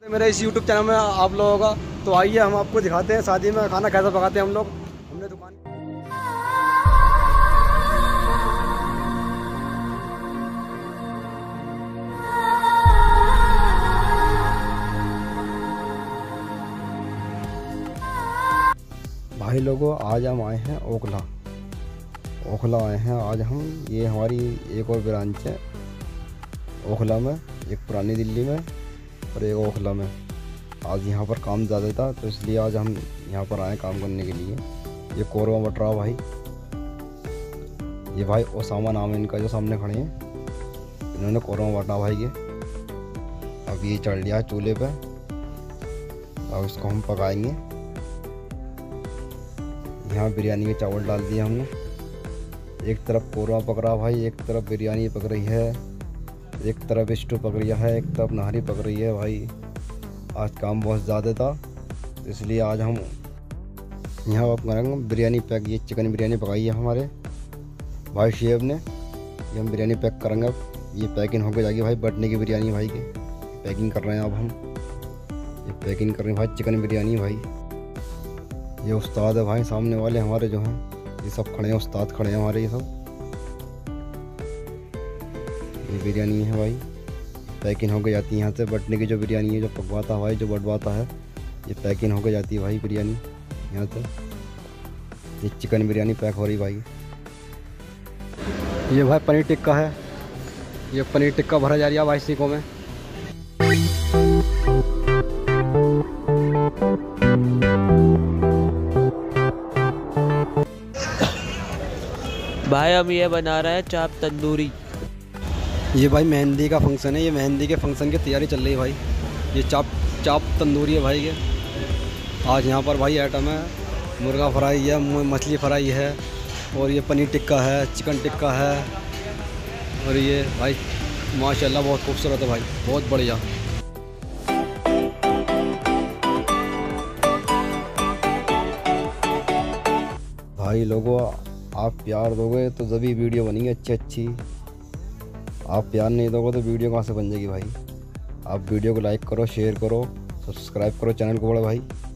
मेरे इस YouTube channel में आप लोगों का। तो आइए हम आपको दिखाते हैं शादी में खाना कैसा पकाते हैं हम लोग। हमने दुकान भाई लोगों, आज हम आए हैं ओखला आए हैं आज हम। ये हमारी एक और ब्रांच है ओखला में, एक पुरानी दिल्ली में और एक ओखला में। आज यहाँ पर काम ज़्यादा था तो इसलिए आज हम यहाँ पर आए काम करने के लिए। ये कोरवा बट रहा भाई। ये भाई ओसामा नाम है इनका, जो सामने खड़े हैं, इन्होंने कोरवा बटा भाई के। अब ये चढ़ लिया चूल्हे पे, अब इसको हम पकाएंगे। यहाँ बिरयानी के चावल डाल दिए हमने। एक तरफ कोरवा पक रहा भाई, एक तरफ बिरयानी पक रही है, एक तरफ स्टू पक रही है, एक तरफ नहारी पक रही है भाई। आज काम बहुत ज़्यादा था तो इसलिए आज हम यहाँ पर करेंगे बिरयानी पैक। ये चिकन बिरयानी पकाई है हमारे भाई शेफ ने। ये हम बिरयानी पैक करेंगे। अब ये पैकिंग होकर जाएगी भाई बटने की बिरयानी भाई की। पैकिंग कर रहे हैं अब हम। ये पैकिंग कर रहे हैं भाई चिकन बिरयानी भाई। ये उस्ताद है भाई सामने वाले हमारे जो हैं, ये सब खड़े हैं, उस्ताद खड़े हैं हमारे ये सब। ये बिरयानी है भाई, पैकिंग होकर जाती है यहाँ से। बटने की जो बिरयानी है, जो पकवाता है भाई, जो बटवाता है, ये पैकिंग होकर जाती है भाई बिरयानी यहाँ से। ये चिकन बिरयानी पैक हो रही भाई। ये भाई पनीर टिक्का है, ये पनीर टिक्का भरा जा रहा है भाई सीखों में। भाई हम ये बना रहे हैं चाप तंदूरी। ये भाई मेहंदी का फंक्शन है, ये मेहंदी के फंक्शन की तैयारी चल रही है भाई। ये चाप तंदूरी है भाई के। आज यहाँ पर भाई आइटम है, मुर्गा फ्राई है, मछली फ्राई है, और ये पनीर टिक्का है, चिकन टिक्का है, और ये भाई माशाल्लाह बहुत खूबसूरत है भाई, बहुत बढ़िया। भाई लोगों, आप प्यार दोगे तो जब भी वीडियो बनेगी अच्छी। आप प्यार नहीं दोगे तो वीडियो कहाँ से बन जाएगी भाई। आप वीडियो को लाइक करो, शेयर करो, सब्सक्राइब करो चैनल को बड़ा भाई।